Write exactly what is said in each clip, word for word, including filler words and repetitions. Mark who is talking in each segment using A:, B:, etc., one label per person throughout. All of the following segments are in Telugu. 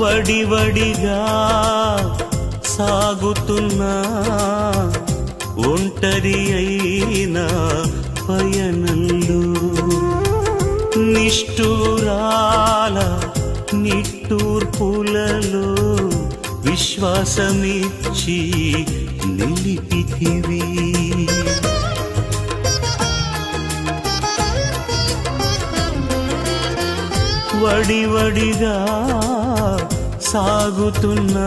A: వడివడిగా సాగుతున్నా ఒంటరి అయినా పయనంలో నిష్ఠూరాల నిట్టూర్పులలో విశ్వాసమిచ్చి నిలిపితివి. వడివడిగా సాగుతున్నా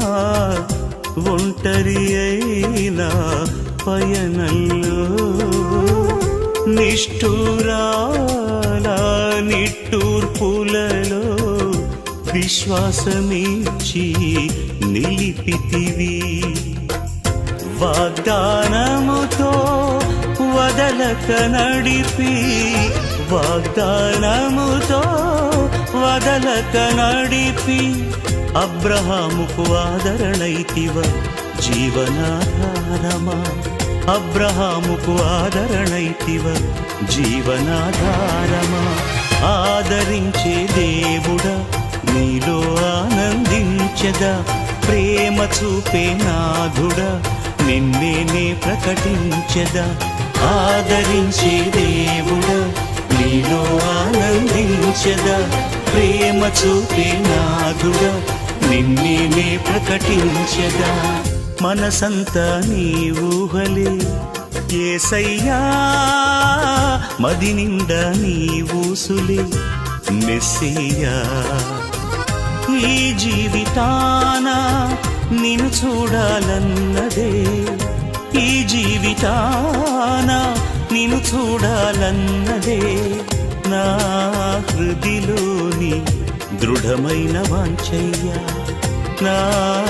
A: ఒంటరి అయినా పయనంలో నిష్ఠూరాల నిట్టూర్పులలో విశ్వాసమిచ్చి నిలిపితివి. వాగ్దానముతో వదలక నడిపి వాగ్దానముతో వదలక నడిపి అబ్రహాముకు ఆదరణైతివ జీవనాధారమా. అబ్రహాముకు ఆదరణైతివ జీవనాధారమా. ఆదరించే దేవుడా నీలో ఆనందించదా. ప్రేమ చూపే నాథుడా నిన్నే నే ప్రకటించదా. ఆదరించే దేవుడా నీలో ఆనందించదా. ప్రేమ చూపే నాథుడా నిన్నే నే ప్రకటించదా. మనసంతా నీ ఊహలే యేసయ్యా, మది నిండా నీ ఊసులే మెస్సియా. ఈ జీవితాన నిన్ను చూడాలన్నదే, ఈ జీవితాన నిన్ను చూడాలన్నదే నా హృదిలోని దృఢమైన వాంఛయ్యా. నా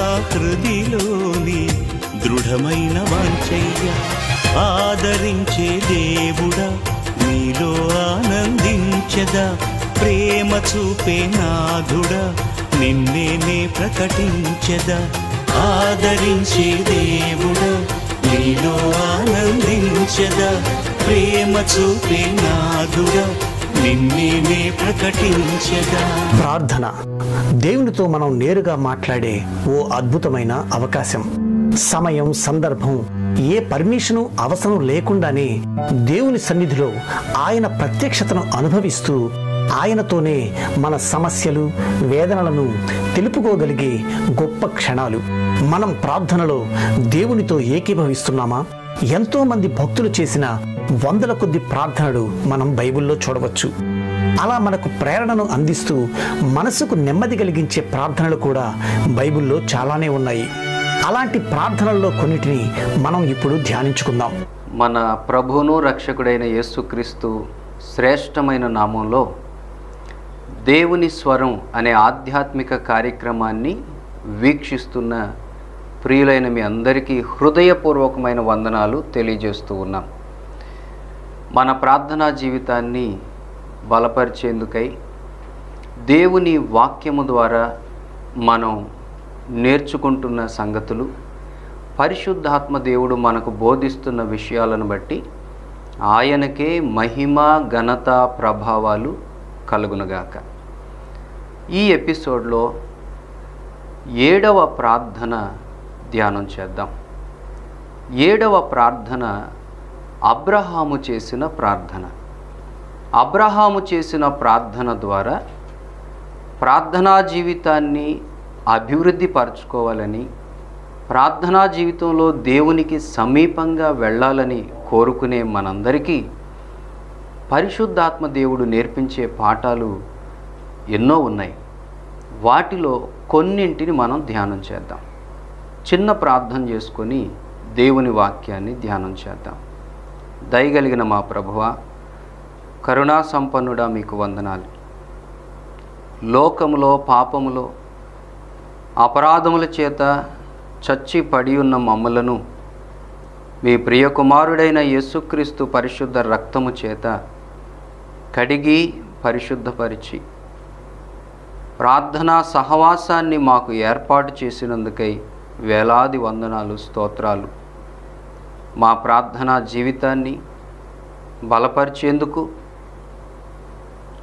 A: హృదిలోని దృఢమైన వాంఛయ్యా. ఆదరించే దేవుడా నీలో ఆనందించదా. ప్రేమ చూపే నాథుడా నిన్నే నే ప్రకటించదా. ఆదరించే దేవుడా నీలో ఆనందించదా. ప్రేమ చూపే నాథుడా నిన్నే నే ప్రకటించదా.
B: ప్రార్థన దేవునితో మనం నేరుగా మాట్లాడే ఓ అద్భుతమైన అవకాశం. సమయం, సందర్భం, ఏ పర్మిషను అవసరం లేకుండానే దేవుని సన్నిధిలో ఆయన ప్రత్యక్షతను అనుభవిస్తూ ఆయనతోనే మన సమస్యలు, వేదనలను తెలుపుకోగలిగే గొప్ప క్షణాలు. మనం ప్రార్థనలో దేవునితో ఏకీభవిస్తున్నామా? ఎంతో మంది భక్తులు చేసిన వందల కొద్ది ప్రార్థనలు మనం బైబిల్లో చూడవచ్చు. అలా మనకు ప్రేరణను అందిస్తూ మనసుకు నెమ్మది కలిగించే ప్రార్థనలు కూడా బైబిల్లో చాలానే ఉన్నాయి. అలాంటి ప్రార్థనల్లో కొన్నిటిని మనం ఇప్పుడు ధ్యానించుకుందాం.
C: మన ప్రభువును రక్షకుడైన యేసుక్రీస్తు శ్రేష్టమైన నామంలో దేవుని స్వరం అనే ఆధ్యాత్మిక కార్యక్రమాన్ని వీక్షిస్తున్న ప్రియులైన మీ అందరికీ హృదయపూర్వకమైన వందనాలు తెలియజేస్తూ ఉన్నాం. మన ప్రార్థనా జీవితాన్ని బలపరిచేందుకై దేవుని వాక్యము ద్వారా మనం నేర్చుకుంటున్న సంగతులు, పరిశుద్ధాత్మ దేవుడు మనకు బోధిస్తున్న విషయాలను బట్టి ఆయనకే మహిమ, ఘనత, ప్రభావాలు కలుగునుగాక. ఈ ఎపిసోడ్లో ఏడవ ప్రార్థన ధ్యానం చేద్దాం. ఏడవ ప్రార్థన అబ్రహాము చేసిన ప్రార్థన. అబ్రహాము చేసిన ప్రార్థన ద్వారా ప్రార్థనా జీవితాన్ని అభివృద్ధి పరచుకోవాలని, ప్రార్థనా జీవితంలో దేవునికి సమీపంగా వెళ్ళాలని కోరుకునే మనందరికీ పరిశుద్ధాత్మ దేవుడు నేర్పించే పాఠాలు ఎన్నో ఉన్నాయి. వాటిలో కొన్నింటిని మనం ధ్యానం చేద్దాం. చిన్న ప్రార్థన చేసుకొని దేవుని వాక్యాన్ని ధ్యానం చేద్దాం. దయగలిగిన మా ప్రభువా, కరుణా సంపన్నుడా, మీకు వందనాలు. లోకములో, పాపములో, అపరాధముల చేత చచ్చి పడి ఉన్న మమ్మలను మీ ప్రియ కుమారుడైన యేసుక్రీస్తు పరిశుద్ధ రక్తము చేత కడిగి పరిశుద్ధపరిచి ప్రార్థనా సహవాసాన్ని మాకు ఏర్పాటు చేసినందుకై వేలాది వందనాలు, స్తోత్రాలు. మా ప్రార్థనా జీవితాన్ని బలపరిచేందుకు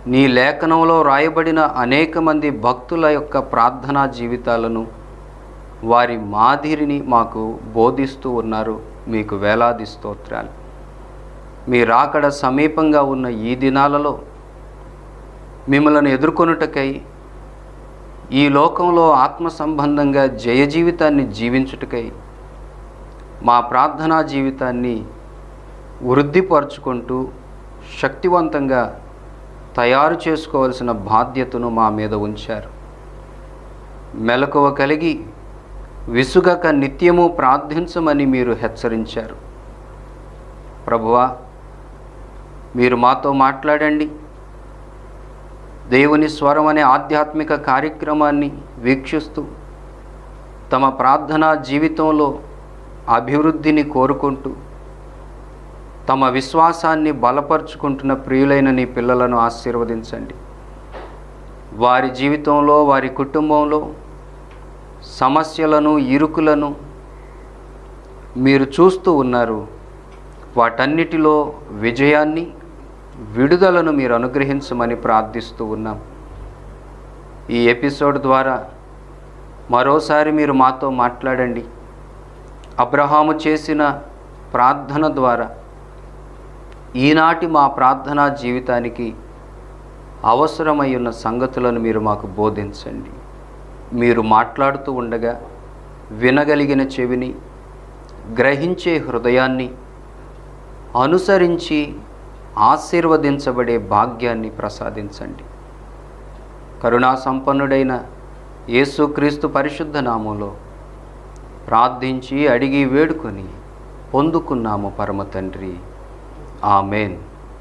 C: నీ లేఖనంలో రాయబడిన అనేక మంది భక్తుల యొక్క ప్రార్థనా జీవితాలను, వారి మాదిరిని మాకు బోధిస్తూ ఉన్నారు. మీకు వేలాది స్తోత్రాలు. మీ రాకడ సమీపంగా ఉన్న ఈ దినాలలో మిమ్మల్ని ఎదుర్కొనుటకై, ఈ లోకంలో ఆత్మ సంబంధంగా జయ జీవితాన్ని జీవించుటకై మా ప్రార్థనా జీవితాన్ని వృద్ధిపరుచుకుంటూ శక్తివంతంగా తయారు చేసుకోవాల్సిన బాధ్యతను మా మీద ఉంచారు. మెలకువ కలిగి విసుగక నిత్యము ప్రార్థించమని మీరు హెచ్చరించారు. ప్రభువా, మీరు మాతో మాట్లాడండి. దేవుని స్వరం అనే ఆధ్యాత్మిక కార్యక్రమాన్ని వీక్షిస్తూ తమ ప్రార్థనా జీవితంలో అభివృద్ధిని కోరుకుంటూ తమ విశ్వాసాన్ని బలపరుచుకుంటున్న ప్రియులైన నీ పిల్లలను ఆశీర్వదించండి. వారి జీవితంలో, వారి కుటుంబంలో సమస్యలను, ఇరుకులను మీరు చూస్తూ ఉన్నారు. వాటన్నిటిలో విజయాన్ని, విడుదలను మీరు అనుగ్రహించమని ప్రార్థిస్తూ ఉన్నాం. ఈ ఎపిసోడ్ ద్వారా మరోసారి మీరు మాతో మాట్లాడండి. అబ్రహాము చేసిన ప్రార్థన ద్వారా ఈనాటి మా ప్రార్థనా జీవితానికి అవసరమై ఉన్న సంగతులను మీరు మాకు బోధించండి. మీరు మాట్లాడుతూ ఉండగా వినగలిగిన చెవిని, గ్రహించే హృదయాన్ని, అనుసరించి ఆశీర్వదించబడే భాగ్యాన్ని ప్రసాదించండి. కరుణా సంపన్నుడైన యేసుక్రీస్తు పరిశుద్ధ నామములో ప్రార్థించి అడిగి వేడుకొని పొందుకున్నాము పరమ తండ్రి. ఆమేన్.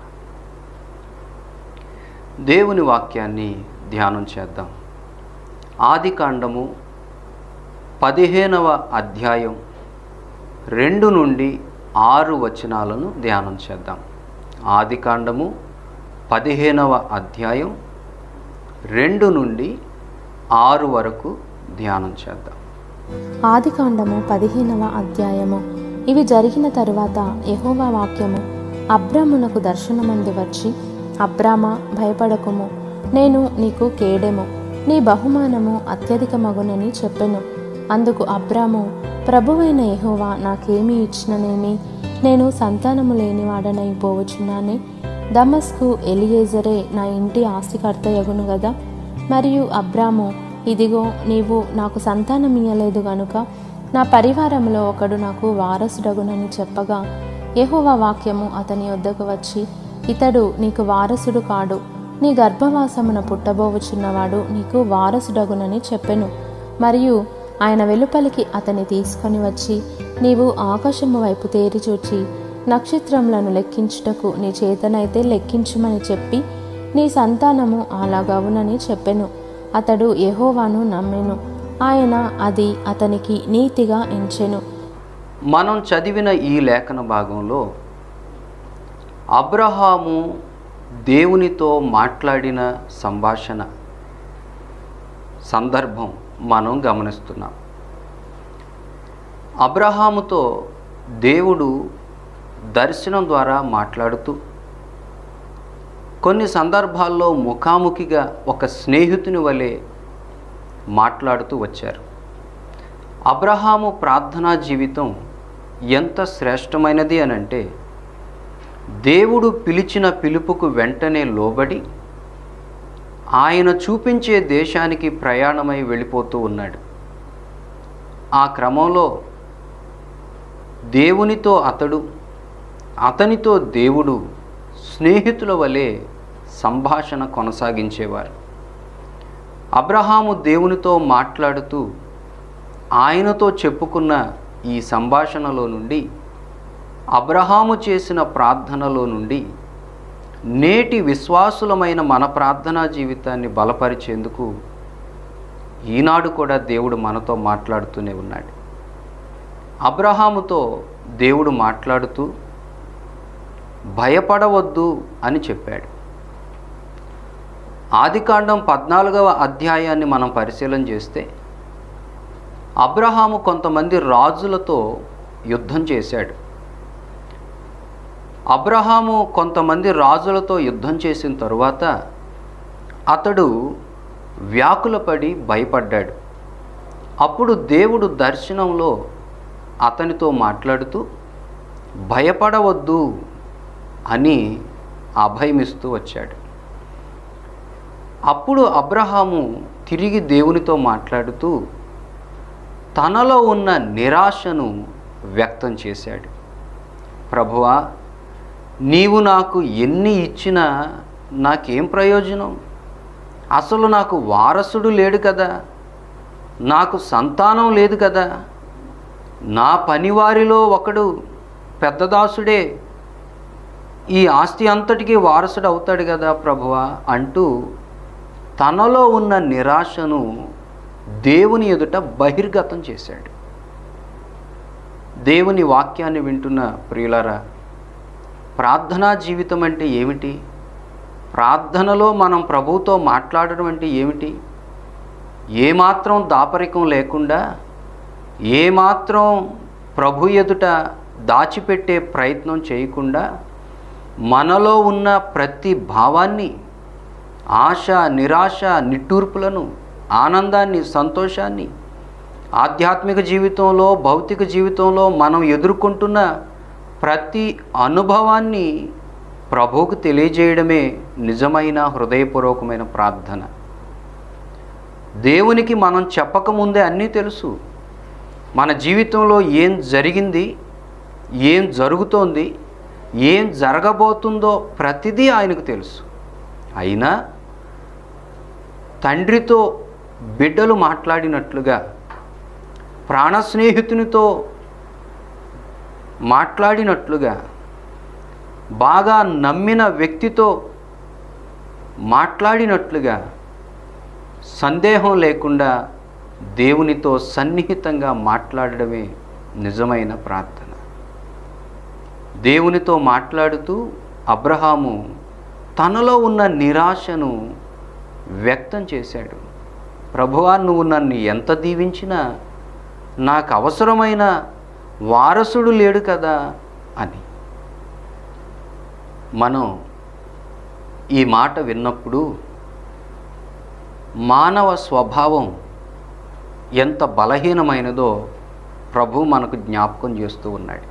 C: దేవుని వాక్యాన్ని ధ్యానం చేద్దాం. ఆదికాండము పదిహేనవ అధ్యాయం రెండు నుండి ఆరు వచనాలను ధ్యానం చేద్దాం. ఆదికాండము పదిహేనవ అధ్యాయం రెండు నుండి ఆరు వరకు ధ్యానం చేద్దాం.
D: ఆదికాండము పదిహేనవ అధ్యాయము. ఇవి జరిగిన తరువాత యెహోవా వాక్యము అబ్రామునకు దర్శనమందు వచ్చి, అబ్రామా, భయపడకుము, నేను నీకు కేడెము, నీ బహుమానము అత్యధికమగునని చెప్పెను. అందుకు అబ్రాము, ప్రభువైన యెహోవా నాకేమీ ఇచ్చిననేమి, నేను సంతానము లేనివాడనై పోవచున్నానే. దమస్కు ఎలియేజరే నా ఇంటి ఆస్తికర్తయగును గదా. మరియు అబ్రాము, ఇదిగో నీవు నాకు సంతానమియ్యలేదు గనుక నా పరివారంలో ఒకడు నాకు వారసుడగునని చెప్పగా, యెహోవా వాక్యము అతని వద్దకు వచ్చి, ఇతడు నీకు వారసుడు కాడు, నీ గర్భవాసమున పుట్టబోవుచున్నవాడు నీకు వారసుడగునని చెప్పెను. మరియు ఆయన వెలుపలికి అతని తీసుకొని వచ్చి, నీవు ఆకాశము వైపు తేరి చూచి నక్షత్రములను లెక్కించుటకు నీ చేతనైతే లెక్కించుమని చెప్పి, నీ సంతానము అలాగవునని చెప్పెను. అతడు యెహోవాను నమ్మెను, ఆయన అది అతనికి నీతిగా ఎంచెను.
C: మనం చదివిన ఈ లేఖన భాగంలో అబ్రహాము దేవునితో మాట్లాడిన సంభాషణ సందర్భం మనం గమనిస్తున్నాం. అబ్రహాముతో దేవుడు దర్శనం ద్వారా మాట్లాడుతూ, కొన్ని సందర్భాల్లో ముఖాముఖిగా ఒక స్నేహితుని వలె మాట్లాడుతూ వచ్చారు. అబ్రహాము ప్రార్థనా జీవితం ఎంత శ్రేష్టమైనది అనంటే, దేవుడు పిలిచిన పిలుపుకు వెంటనే లోబడి ఆయన చూపించే దేశానికి ప్రయాణమై వెళ్ళిపోతూ ఉన్నాడు. ఆ క్రమంలో దేవునితో అతడు, అతనితో దేవుడు స్నేహితుల వలె సంభాషణ కొనసాగించేవారు. అబ్రహాము దేవునితో మాట్లాడుతూ ఆయనతో చెప్పుకున్న ఈ సంభాషణలో నుండి, అబ్రహాము చేసిన ప్రార్థనలో నుండి నేటి విశ్వాసులమైన మన ప్రార్థనా జీవితాన్ని బలపరిచేందుకు ఈనాడు కూడా దేవుడు మనతో మాట్లాడుతూనే ఉన్నాడు. అబ్రహాముతో దేవుడు మాట్లాడుతూ భయపడవద్దు అని చెప్పాడు. ఆదికాండం పద్నాలుగవ అధ్యాయాన్ని మనం పరిశీలన చేస్తే, అబ్రహాము కొంతమంది రాజులతో యుద్ధం చేశాడు. అబ్రహాము కొంతమంది రాజులతో యుద్ధం చేసిన తరువాత అతడు వ్యాకులపడి భయపడ్డాడు. అప్పుడు దేవుడు దర్శనంలో అతనితో మాట్లాడుతూ భయపడవద్దు అని అభయమిస్తూ వచ్చాడు. అప్పుడు అబ్రహాము తిరిగి దేవునితో మాట్లాడుతూ తనలో ఉన్న నిరాశను వ్యక్తం చేశాడు. ప్రభువా, నీవు నాకు ఎన్ని ఇచ్చినా నాకేం ప్రయోజనం? అసలు నాకు వారసుడు లేడు కదా, నాకు సంతానం లేదు కదా, నా పనివారిలో ఒకడు పెద్దదాసుడే ఈ ఆస్తి అంతటికీ వారసుడు అవుతాడు కదా ప్రభువా అంటూ తనలో ఉన్న నిరాశను దేవుని ఎదుట బహిర్గతం చేశాడు. దేవుని వాక్యాన్ని వింటున్న ప్రియులారా, ప్రార్థనా జీవితం అంటే ఏమిటి? ప్రార్థనలో మనం ప్రభువుతో మాట్లాడడం అంటే ఏమిటి? ఏమాత్రం దాపరికం లేకుండా, ఏమాత్రం ప్రభు ఎదుట దాచిపెట్టే ప్రయత్నం చేయకుండా మనలో ఉన్న ప్రతి భావాన్ని, ఆశ, నిరాశ, నిట్టూర్పులను, ఆనందాన్ని, సంతోషాన్ని, ఆధ్యాత్మిక జీవితంలో, భౌతిక జీవితంలో మనం ఎదుర్కొంటున్న ప్రతి అనుభవాన్ని ప్రభువుకు తెలియజేయడమే నిజమైన హృదయపూర్వకమైన ప్రార్థన. దేవునికి మనం చెప్పకముందే అన్నీ తెలుసు. మన జీవితంలో ఏం జరిగింది, ఏం జరుగుతోంది, ఏం జరగబోతుందో ప్రతిదీ ఆయనకు తెలుసు. అయినా తండ్రితో బిడ్డలు మాట్లాడినట్లుగా, ప్రాణ స్నేహితునితో మాట్లాడినట్లుగా, బాగా నమ్మిన వ్యక్తితో మాట్లాడినట్లుగా సందేహం లేకుండా దేవునితో సన్నిహితంగా మాట్లాడడమే నిజమైన ప్రార్థన. దేవునితో మాట్లాడుతూ అబ్రహాము తనలో ఉన్న నిరాశను వ్యక్తం చేశాడు. ప్రభువా, నువ్వు నన్ను ఎంత దీవించినా నాకు అవసరమైన వారసుడు లేడు కదా అని. మనం ఈ మాట విన్నప్పుడు మానవ స్వభావం ఎంత బలహీనమైనదో ప్రభు మనకు జ్ఞాపకం చేస్తూ ఉన్నాడు.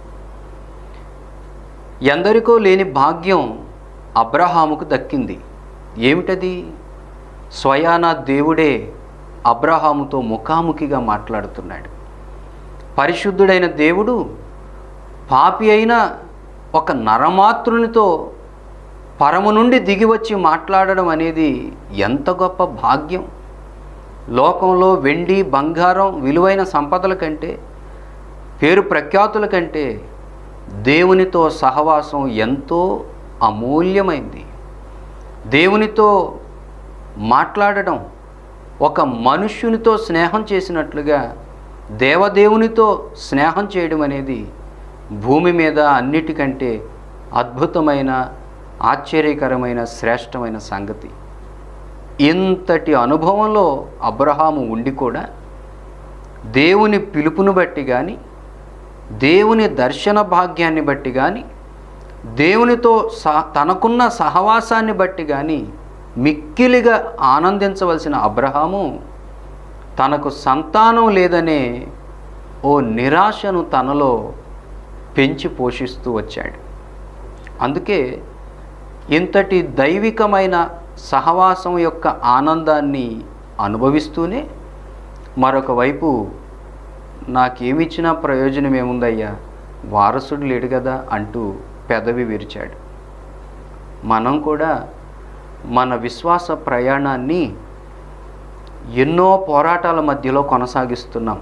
C: ఎందరికో లేని భాగ్యం అబ్రహాముకు దక్కింది. ఏమిటది? స్వయానా దేవుడే అబ్రహాముతో ముఖాముఖిగా మాట్లాడుతున్నాడు. పరిశుద్ధుడైన దేవుడు పాపి అయిన ఒక నరమాతృనితో పరము నుండి దిగివచ్చి మాట్లాడడం అనేది ఎంత గొప్ప భాగ్యం. లోకంలో వెండి, బంగారం, విలువైన సంపదల కంటే, పేరు ప్రఖ్యాతుల కంటే దేవునితో సహవాసం ఎంతో అమూల్యమైంది. దేవునితో మాట్లాడడం, ఒక మనుష్యునితో స్నేహం చేసినట్లుగా దేవదేవునితో స్నేహం చేయడం అనేది భూమి మీద అన్నిటికంటే అద్భుతమైన, ఆశ్చర్యకరమైన, శ్రేష్టమైన సంగతి. ఇంతటి అనుభవంలో అబ్రహాము ఉండి కూడా దేవుని పిలుపును బట్టి కానీ, దేవుని దర్శన భాగ్యాన్ని బట్టి కానీ, దేవునితో సహ తనకున్న సహవాసాన్ని బట్టి కానీ మిక్కిలిగా ఆనందించవలసిన అబ్రహాము తనకు సంతానం లేదనే ఓ నిరాశను తనలో పెంచి పోషిస్తూ వచ్చాడు. అందుకే ఇంతటి దైవికమైన సహవాసం యొక్క ఆనందాన్ని అనుభవిస్తూనే మరొక వైపు నాకేమిచ్చినా ప్రయోజనం ఏముందయ్యా, వారసుడు లేడు కదా అంటూ పెదవి విరిచాడు. మనం కూడా మన విశ్వాస ప్రయాణాన్ని ఎన్నో పోరాటాల మధ్యలో కొనసాగిస్తున్నాం.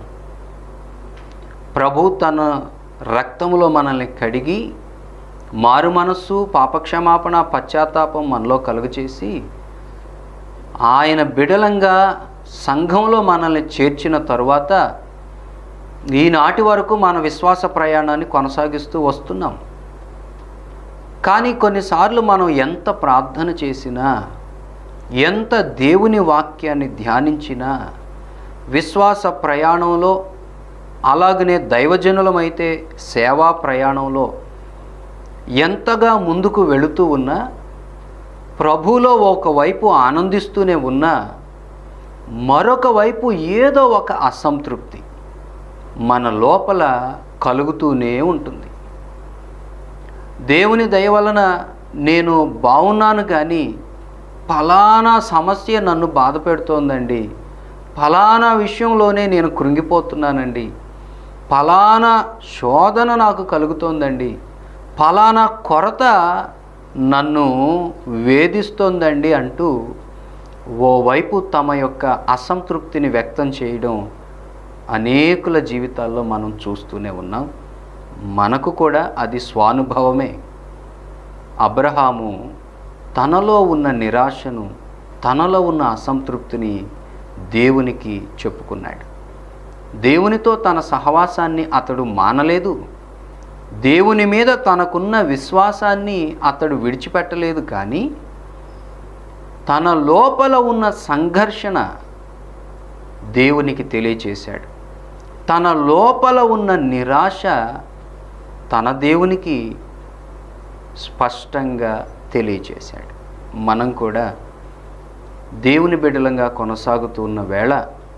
C: ప్రభు తన రక్తములో మనల్ని కడిగి మారు మనస్సు, పాపక్షమాపణ, పశ్చాత్తాపం మనలో కలుగచేసి ఆయన బిడలంగా సంఘంలో మనల్ని చేర్చిన తరువాత ఈనాటి వరకు మన విశ్వాస ప్రయాణాన్ని కొనసాగిస్తూ వస్తున్నాం. కానీ కొన్నిసార్లు మనం ఎంత ప్రార్థన చేసినా, ఎంత దేవుని వాక్యాన్ని ధ్యానించినా, విశ్వాస ప్రయాణంలో, అలాగనే దైవజనులమైతే సేవా ప్రయాణంలో ఎంతగా ముందుకు వెళుతూ ఉన్నా ప్రభువులో ఒకవైపు ఆనందిస్తూనే ఉన్నా మరొక వైపు ఏదో ఒక అసంతృప్తి మన లోపల కలుగుతూనే ఉంటుంది. దేవుని దయ వలన నేను బాగున్నాను, కానీ ఫలానా సమస్య నన్ను బాధ పెడుతోందండి, ఫలానా విషయంలోనే నేను కృంగిపోతున్నానండి, ఫలానా శోధన నాకు కలుగుతోందండి, ఫలానా కొరత నన్ను వేధిస్తోందండి అంటూ ఓవైపు తమ యొక్క అసంతృప్తిని వ్యక్తం చేయడం అనేకుల జీవితాల్లో మనం చూస్తూనే ఉన్నాం. మనకు కూడా అది స్వానుభవమే. అబ్రహాము తనలో ఉన్న నిరాశను, తనలో ఉన్న అసంతృప్తిని దేవునికి చెప్పుకున్నాడు. దేవునితో తన సహవాసాన్ని అతడు మానలేదు. దేవుని మీద తనకున్న విశ్వాసాన్ని అతడు విడిచిపెట్టలేదు. కానీ తన లోపల ఉన్న సంఘర్షణ దేవునికి తెలియచేశాడు. తన లోపల ఉన్న నిరాశ తన దేవునికి స్పష్టంగా తెలియచేశాడు. మనం కూడా దేవుని బిడ్డలంగా కొనసాగుతున్న వేళ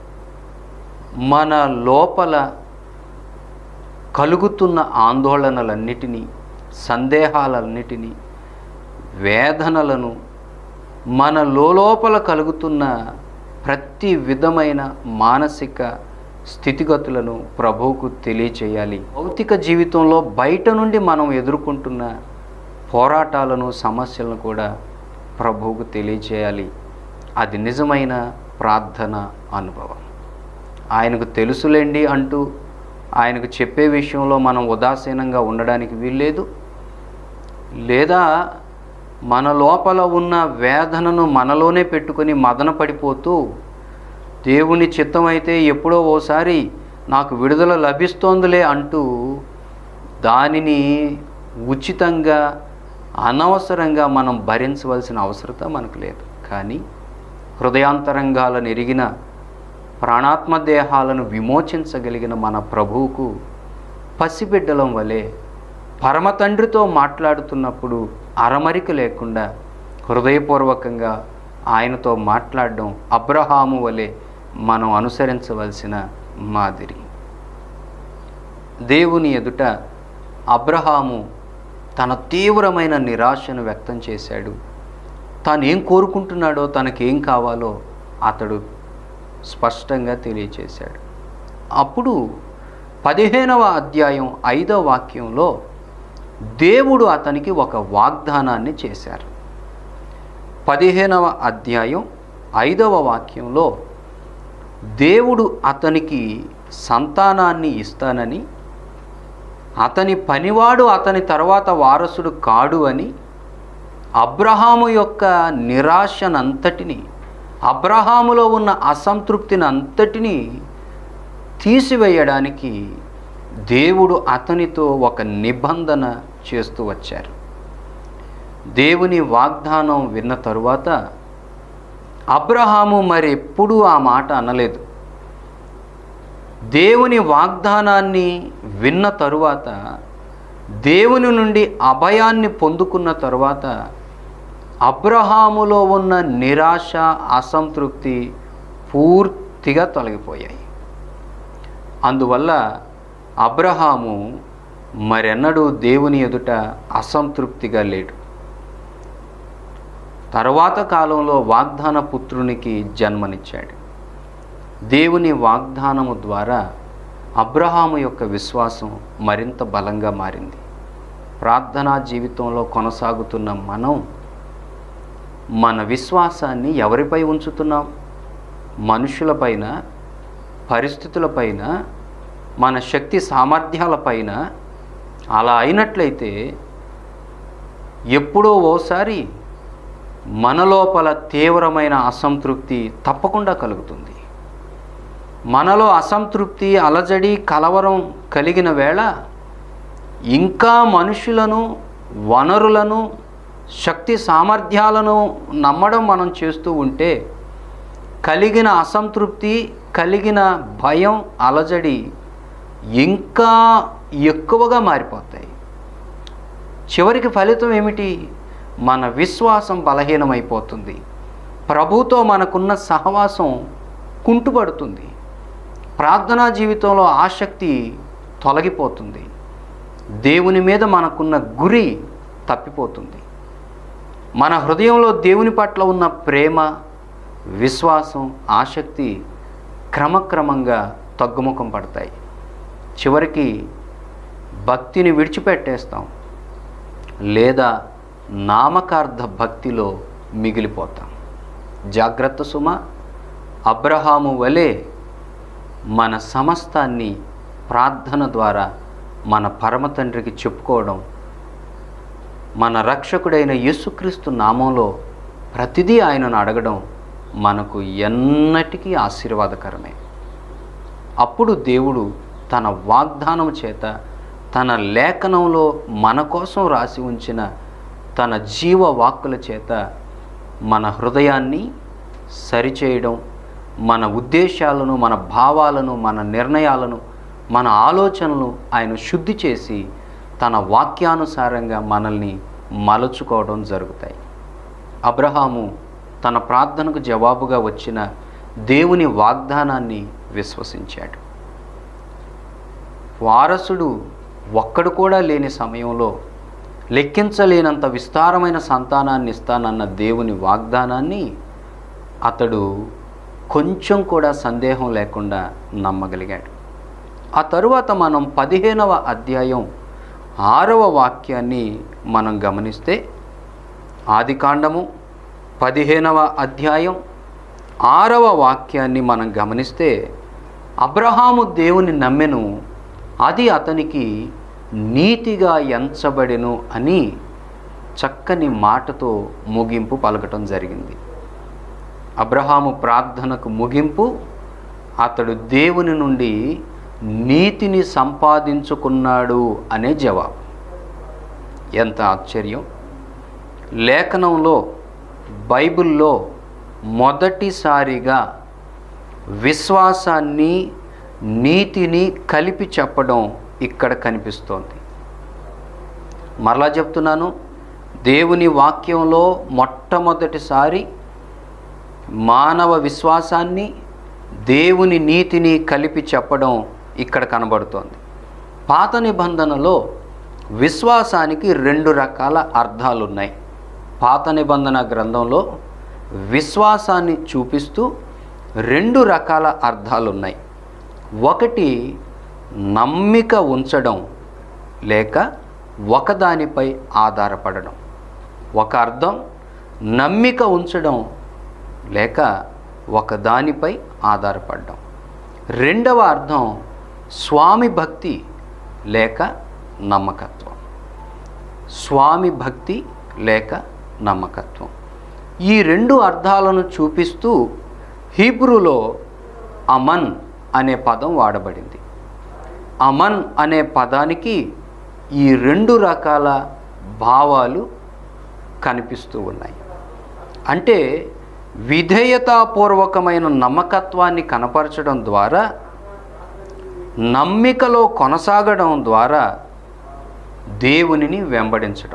C: మన లోపల కలుగుతున్న ఆందోళనలన్నిటినీ, సందేహాలన్నిటినీ, వేదనలను, మన లోపల కలుగుతున్న ప్రతి విధమైన మానసిక స్థితిగతులను ప్రభువుకు తెలియచేయాలి. భౌతిక జీవితంలో బయట నుండి మనం ఎదుర్కొంటున్న పోరాటాలను, సమస్యలను కూడా ప్రభువుకు తెలియచేయాలి. అది నిజమైన ప్రార్థన అనుభవం. ఆయనకు తెలుసులేండి అంటూ ఆయనకు చెప్పే విషయంలో మనం ఉదాసీనంగా ఉండడానికి వీల్లేదు. లేదా మన లోపల ఉన్న వేదనను మనలోనే పెట్టుకొని మదన పడిపోతూ దేవుని చిత్తం అయితే ఎప్పుడో ఓసారి నాకు విడుదల లభిస్తోందిలే అంటూ దానిని ఉచితంగా అనవసరంగా మనం భరించవలసిన అవసరత మనకు లేదు. కానీ హృదయాంతరంగాలను ఎరిగిన, ప్రాణాత్మ దేహాలను విమోచించగలిగిన మన ప్రభువుకు పసిబిడ్డలం వలె పరమతండ్రితో మాట్లాడుతున్నప్పుడు అరమరిక లేకుండా హృదయపూర్వకంగా ఆయనతో మాట్లాడడం అబ్రహాము వలె మనం అనుసరించవలసిన మాదిరి. దేవుని ఎదుట అబ్రహాము తన తీవ్రమైన నిరాశను వ్యక్తం చేశాడు. తాను ఏం కోరుకుంటున్నాడో, తనకేం కావాలో అతడు స్పష్టంగా తెలియచేశాడు. అప్పుడు పదిహేనవ అధ్యాయం ఐదవ వాక్యంలో దేవుడు అతనికి ఒక వాగ్దానాన్ని చేశారు. పదిహేనవ అధ్యాయం ఐదవ వాక్యంలో దేవుడు అతనికి సంతానాన్ని ఇస్తానని, అతని పనివాడు అతని తర్వాత వారసుడు కాడు అని, అబ్రహాము యొక్క నిరాశనంతటిని, అబ్రహాములో ఉన్న అసంతృప్తిని అంతటినీ తీసివేయడానికి దేవుడు అతనితో ఒక నిబంధన చేస్తూ వచ్చారు. దేవుని వాగ్దానం విన్న తరువాత అబ్రహాము మరి ఎప్పుడూ ఆ మాట అనలేదు. దేవుని వాగ్దానాన్ని విన్న తరువాత, దేవుని నుండి అభయాన్ని పొందుకున్న తరువాత అబ్రహాములో ఉన్న నిరాశ, అసంతృప్తి పూర్తిగా తొలగిపోయాయి. అందువల్ల అబ్రహాము మరెన్నడూ దేవుని ఎదుట అసంతృప్తిగా లేడు. తర్వాత కాలంలో వాగ్దాన పుత్రునికి జన్మనిచ్చాడు. దేవుని వాగ్దానము ద్వారా అబ్రహాము యొక్క విశ్వాసం మరింత బలంగా మారింది. ప్రార్థనా జీవితంలో కొనసాగుతున్న మనం మన విశ్వాసాన్ని ఎవరిపై ఉంచుతున్నాం? మనుషులపైన, పరిస్థితులపైన, మన శక్తి సామర్థ్యాలపైన? అలా అయినట్లయితే ఎప్పుడో ఓసారి మన లోపల తీవ్రమైన అసంతృప్తి తప్పకుండా కలుగుతుంది. మనలో అసంతృప్తి, అలజడి, కలవరం కలిగిన వేళ ఇంకా మనుషులను, వనరులను, శక్తి సామర్థ్యాలను నమ్మడం మనం చేస్తూ ఉంటే కలిగిన అసంతృప్తి, కలిగిన భయం, అలజడి ఇంకా ఎక్కువగా మారిపోతాయి. చివరికి ఫలితం ఏమిటి? మన విశ్వాసం బలహీనమైపోతుంది. ప్రభుతో మనకున్న సహవాసం కుంటుపడుతుంది. ప్రార్థనా జీవితంలో ఆసక్తి తొలగిపోతుంది. దేవుని మీద మనకున్న గురి తప్పిపోతుంది. మన హృదయంలో దేవుని పట్ల ఉన్న ప్రేమ, విశ్వాసం, ఆసక్తి క్రమక్రమంగా తగ్గుముఖం పడతాయి. చివరికి భక్తిని విడిచిపెట్టేస్తాం, లేదా నామకార్థ భక్తిలో మిగిలిపోతాం. జాగ్రత్త సుమ, అబ్రహాము వలె మన సమస్తాన్ని ప్రార్థన ద్వారా మన పరమ తండ్రికి చెప్పుకోవడం, మన రక్షకుడైన యేసుక్రీస్తు నామంలో ప్రతిదీ ఆయనను అడగడం మనకు ఎన్నటికీ ఆశీర్వాదకరమే. అప్పుడు దేవుడు తన వాగ్దానం చేత, తన లేఖనంలో మన కోసం రాసి ఉంచిన తన జీవ వాక్కుల చేత మన హృదయాన్ని సరిచేయడం, మన ఉద్దేశాలను, మన భావాలను, మన నిర్ణయాలను, మన ఆలోచనలు ఆయన శుద్ధి చేసి తన వాక్యానుసారంగా మనల్ని మలుచుకోవడం జరుగుతాయి. అబ్రహాము తన ప్రార్థనకు జవాబుగా వచ్చిన దేవుని వాగ్దానాన్ని విశ్వసించాడు. వారసుడు ఒక్కడు కూడా లేని సమయంలో లెక్కించలేనంత విస్తారమైన సంతానాన్ని ఇస్తానన్న దేవుని వాగ్దానాన్ని అతడు కొంచెం కూడా సందేహం లేకుండా నమ్మగలిగాడు. ఆ తరువాత మనం పదిహేనవ అధ్యాయం ఆరవ వాక్యాన్ని మనం గమనిస్తే, ఆదికాండము పదిహేనవ అధ్యాయం ఆరవ వాక్యాన్ని మనం గమనిస్తే, అబ్రహాము దేవుని నమ్మెను, అది అతనికి నీతిగా ఎంచబడెను అని చక్కని మాటతో ముగింపు పలకటం జరిగింది. అబ్రహాము ప్రార్థనకు ముగింపు, అతడు దేవుని నుండి నీతిని సంపాదించుకున్నాడు అనే జవాబు. ఎంత ఆశ్చర్యం! లేఖనంలో, బైబిల్లో మొదటిసారిగా విశ్వాసాన్ని, నీతిని కలిపి చెప్పడం ఇక్కడ కనిపిస్తోంది. మరలా చెప్తున్నాను, దేవుని వాక్యంలో మొట్టమొదటిసారి మానవ విశ్వాసాన్ని, దేవుని నీతిని కలిపి చెప్పడం ఇక్కడ కనబడుతోంది. పాత నిబంధనలో విశ్వాసానికి రెండు రకాల అర్థాలు ఉన్నాయి. పాత నిబంధన గ్రంథంలో విశ్వాసాన్ని చూపిస్తూ రెండు రకాల అర్థాలు ఉన్నాయి. ఒకటి నమ్మిక ఉంచడం, లేక ఒకదానిపై ఆధారపడడం. ఒక అర్థం నమ్మిక ఉంచడం, లేక ఒకదానిపై ఆధారపడడం. రెండవ అర్థం స్వామి భక్తి లేక నమ్మకత్వం. స్వామి భక్తి లేక నమ్మకత్వం. ఈ రెండు అర్థాలను చూపిస్తూ హీబ్రూలో అమన్ అనే పదం వాడబడింది. అమన్ అనే పదానికి ఈ రెండు రకాల భావాలు కనిపిస్తూ ఉన్నాయి. అంటే విధేయతాపూర్వకమైన నమ్మకత్వాన్ని కనపరచడం ద్వారా, నమ్మికలో కొనసాగడం ద్వారా దేవునిని వెంబడించడం.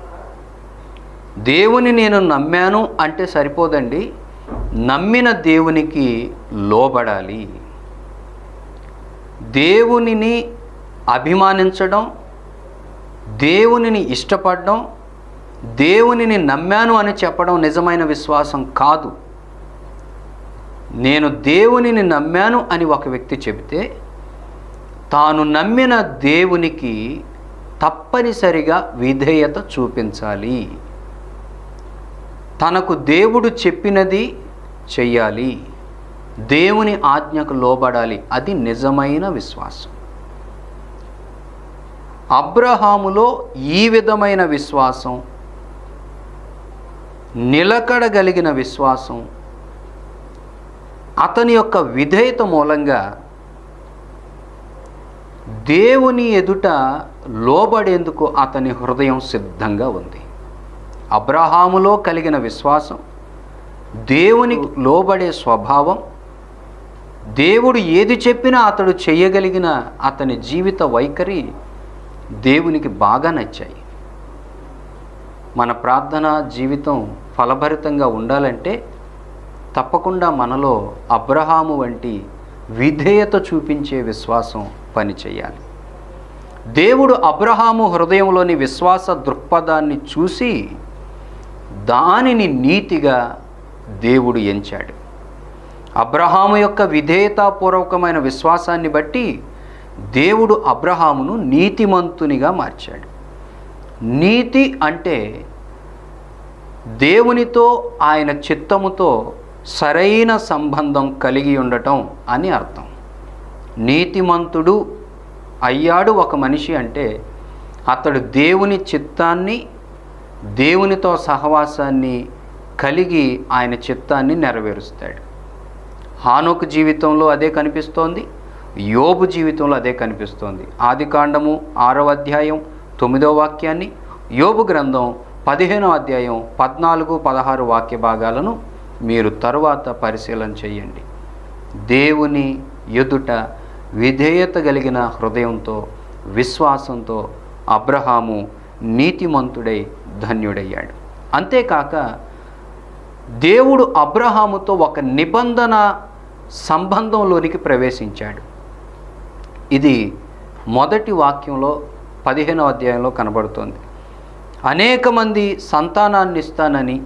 C: దేవుని నేను నమ్మాను అంటే సరిపోదండి, నమ్మిన దేవునికి లోబడాలి. దేవునిని అభిమానించడం, దేవునిని ఇష్టపడడం, దేవునిని నమ్మాను అని చెప్పడం నిజమైన విశ్వాసం కాదు. నేను దేవునిని నమ్మాను అని ఒక వ్యక్తి చెబితే, తాను నమ్మిన దేవునికి తప్పనిసరిగా విధేయత చూపించాలి. తనకు దేవుడు చెప్పినది చెయ్యాలి, దేవుని ఆజ్ఞకు లోబడాలి. అది నిజమైన విశ్వాసం. అబ్రహాములో ఈ విధమైన విశ్వాసం, నిలకడగలిగిన విశ్వాసం, అతని యొక్క విధేయత మూలంగా దేవుని ఎదుట లోబడేందుకు అతని హృదయం సిద్ధంగా ఉంది. అబ్రహాములో కలిగిన విశ్వాసం, దేవునికి లోబడే స్వభావం, దేవుడు ఏది చెప్పినా అతడు చేయగలిగిన అతని జీవిత వైఖరి దేవునికి బాగా నచ్చాయి. మన ప్రార్థన జీవితం ఫలభరితంగా ఉండాలంటే తప్పకుండా మనలో అబ్రహాము వంటి విధేయత చూపించే విశ్వాసం పనిచేయాలి. దేవుడు అబ్రహాము హృదయంలోని విశ్వాస దృక్పథాన్ని చూసి దానిని నీతిగా దేవుడు ఎంచాడు. అబ్రహాము యొక్క విధేయతాపూర్వకమైన విశ్వాసాన్ని బట్టి దేవుడు అబ్రహామును నీతిమంతునిగా మార్చాడు. నీతి అంటే దేవునితో ఆయన చిత్తముతో సరైన సంబంధం కలిగి ఉండటం అని అర్థం. నీతిమంతుడు అయ్యాడు ఒక మనిషి అంటే అతడు దేవుని చిత్తాన్ని, దేవునితో సహవాసాన్ని కలిగి ఆయన చిత్తాన్ని నెరవేరుస్తాడు. హానోకు జీవితంలో అదే కనిపిస్తోంది, యోబు జీవితంలో అదే కనిపిస్తోంది. ఆదికాండము ఆరవ అధ్యాయం తొమ్మిదవ వాక్యాన్ని, యోబు గ్రంథం పదిహేనవ అధ్యాయం పద్నాలుగు పదహారు వాక్య భాగాలను మీరు తరువాత పరిశీలన చేయండి. దేవుని ఎదుట విధేయత కలిగిన హృదయంతో, విశ్వాసంతో అబ్రహాము నీతిమంతుడై ధన్యుడయ్యాడు. అంతేకాక దేవుడు అబ్రహాముతో ఒక నిబంధన సంబంధంలోనికి ప్రవేశించాడు. ఇది మొదటి వాక్యంలో పదిహేనవ అధ్యాయంలో కనబడుతోంది. అనేక మంది సంతానాన్ని ఇస్తానని,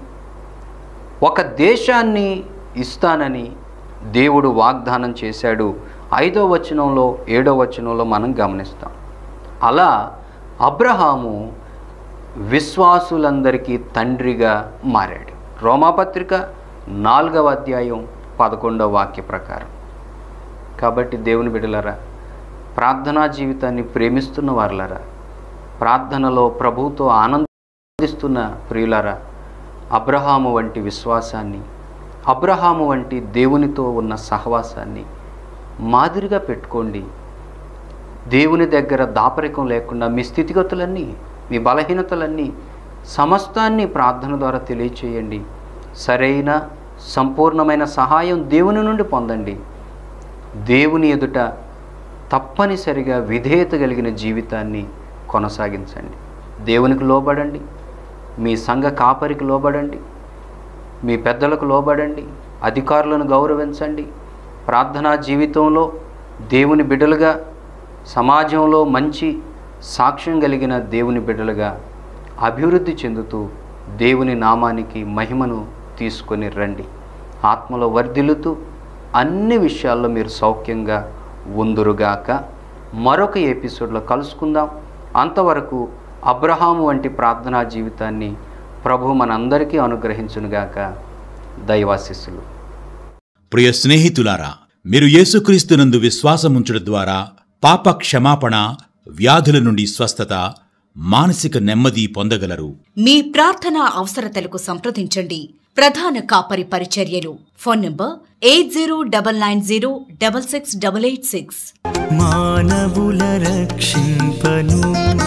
C: ఒక దేశాన్ని ఇస్తానని దేవుడు వాగ్దానం చేశాడు. ఐదో వచనంలో ఏడో వచనంలో మనం గమనిస్తాం. అలా అబ్రహాము విశ్వాసులందరికీ తండ్రిగా మారాడు. రోమాపత్రిక నాలుగవ అధ్యాయం పదకొండవ వాక్య ప్రకారం. కాబట్టి దేవుని బిడ్డలారా, ప్రార్థనా జీవితాన్ని ప్రేమిస్తున్న వారులారా, ప్రార్థనలో ప్రభువుతో ఆనందిస్తున్న ప్రియులారా, అబ్రహాము వంటి విశ్వాసాన్ని, అబ్రహాము వంటి దేవునితో ఉన్న సహవాసాన్ని మాదిరిగా పెట్టుకోండి. దేవుని దగ్గర దాపరికం లేకుండా మీ స్థితిగతులన్నీ, మీ బలహీనతలన్నీ సమస్తాన్ని ప్రార్థన ద్వారా తెలియచేయండి. సరైన సంపూర్ణమైన సహాయం దేవుని నుండి పొందండి. దేవుని ఎదుట తప్పనిసరిగా విధేయత కలిగిన జీవితాన్ని కొనసాగించండి. దేవునికి లోబడండి, మీ సంఘ కాపరికి లోబడండి, మీ పెద్దలకు లోబడండి, అధికారులను గౌరవించండి. ప్రార్థనా జీవితంలో దేవుని బిడ్డలుగా, సమాజంలో మంచి సాక్ష్యం కలిగిన దేవుని బిడ్డలుగా అభివృద్ధి చెందుతూ దేవుని నామానికి మహిమను తీసుకొని రండి. ఆత్మలో వర్ధిల్లుతూ అన్ని విషయాల్లో మీరు సౌఖ్యంగా ఉందురుగాక. మరొక ఎపిసోడ్లో కలుసుకుందాం. అంతవరకు అబ్రహాము వంటి ప్రార్థనా జీవితాన్ని ప్రభు మనందరికీ అనుగ్రహించునుగాక. దైవాశీస్సులు.
E: ప్రియ స్నేహితులారా, మీరు యేసుక్రీస్తునందు విశ్వాసముంచడం ద్వారా పాప క్షమాపణ, వ్యాధుల నుండి స్వస్థత, మానసిక నెమ్మది పొందగలరు.
F: మీ ప్రార్థనా అవసరతలకు సంప్రదించండి. ప్రధాన కాపరి పరిచర్యలు. Phone number eight zero double nine zero double six double eight six.
A: మానవుల రక్షింపను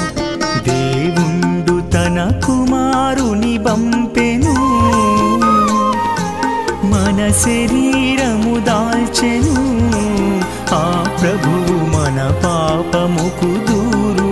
A: దేవుండు తన కుమారుని పంపెను, మన శరీరము దాల్చెను, ఆ ప్రభువు మన పాపముకు దూరు